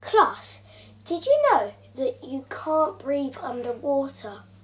Class, did you know that you can't breathe underwater?